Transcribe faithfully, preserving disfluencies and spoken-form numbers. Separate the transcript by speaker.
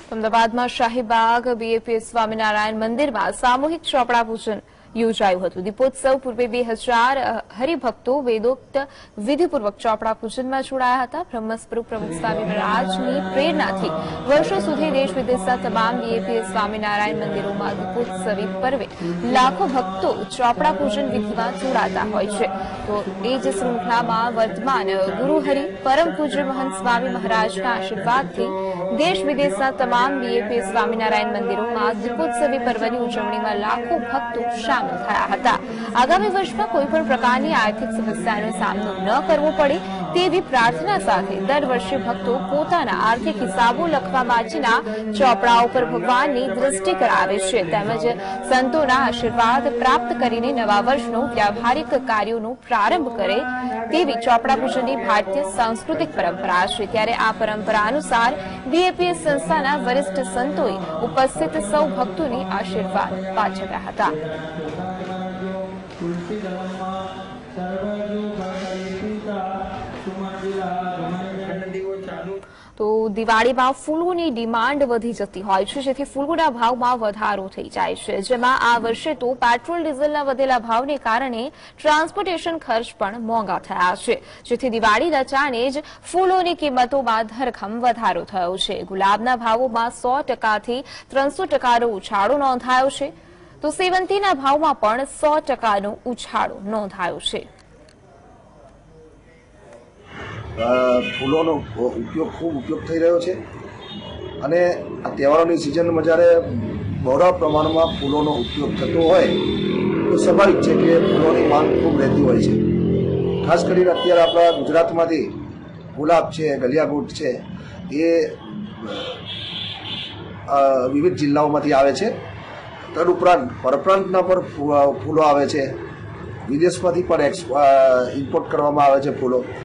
Speaker 1: અમદાવાદમાં શાહીબાગ બીએપીએસ સ્વામિનારાયણ મંદિરમાં સામૂહિક ચોપડા પૂજન યોજાયું હતું। દીપોત્સવ પૂર્વે બે હજાર હરિભક્તો વેદોક્ત વિધિપૂર્વક ચોપડા પૂજનમાં જોડાયા હતા। બ્રહ્મસ્વરૂપ પ્રમુખ સ્વામી મહારાજની પ્રેરણાથી વર્ષો સુધી દેશ વિદેશના તમામ બીએપીએસ સ્વામિનારાયણ મંદિરોમાં દીપોત્સવી પર્વે લાખો ભક્તો ચોપડા પૂજન વિધિમાં જોડાતા હોય છે। તો એ જ શૃંખલામાં વર્તમાન ગુરુહરિ પરમ પૂજ્ય મહંત સ્વામી મહારાજના આશીર્વાદથી દેશ વિદેશના તમામ બીએપીએસ સ્વામિનારાયણ મંદિરોમાં દીપોત્સવી પર્વની ઉજવણીમાં લાખો ભક્તો શામિલ થયા હતા। આગામી વર્ષમાં કોઈપણ પ્રકારની આર્થિક સમસ્યાનો સામનો ન કરવો પડે તેવી પ્રાર્થના સાથે દર વર્ષે ભક્તો પોતાના આર્થિક હિસાબો લખવા માટેના ચોપડાઓ પર ભગવાનની દ્રષ્ટિ કરાવે છે તેમજ સંતોના આશીર્વાદ પ્રાપ્ત કરીને નવા વર્ષનો વ્યાવહારિક કાર્યોનો પ્રારંભ કરે તેવી ચોપડા પૂજનની ભારતીય સાંસ્કૃતિક પરંપરા છે। ત્યારે આ પરંપરા અનુસાર બીએપીએસ સંસ્થાના વરિષ્ઠ સંતોએ ઉપસ્થિત સૌ ભક્તોને આશીર્વાદ પાઠવ્યા હતા। તો દિવાળીમાં ફૂલોની ડિમાન્ડ વધી જતી હોય છે, જેથી ફૂલોના ભાવમાં વધારો થઈ જાય છે। જેમાં આ વર્ષે તો પેટ્રોલ ડીઝલના વધેલા ભાવને કારણે ટ્રાન્સપોર્ટેશન ખર્ચ પણ મોંઘા થયા છે, જેથી દિવાળીના ચાણે જ ફૂલોની કિંમતોમાં ધરખમ વધારો થયો છે। ગુલાબના ભાવોમાં સો ટકાથી ત્રણસો ટકાનો ઉછાળો નોંધાયો છે, તો સેવંતીના ભાવમાં પણ સો ટકાનો ઉછાળો નોંધાયો છે।
Speaker 2: ફૂલોનો ઉપયોગ ખૂબ ઉપયોગ થઈ રહ્યો છે અને આ તહેવારોની સિઝનમાં જ્યારે બહોળા પ્રમાણમાં ફૂલોનો ઉપયોગ થતો હોય તો સ્વાભાવિક છે કે ફૂલોની માંગ ખૂબ રહેતી હોય છે। ખાસ કરીને અત્યારે આપણા ગુજરાતમાંથી ગુલાબ છે, ગલિયાગુટ છે, એ વિવિધ જિલ્લાઓમાંથી આવે છે। તદ ઉપરાંત પરપ્રાંતના પર ફૂલો આવે છે, વિદેશમાંથી પણ ઇમ્પોર્ટ કરવામાં આવે છે ફૂલો।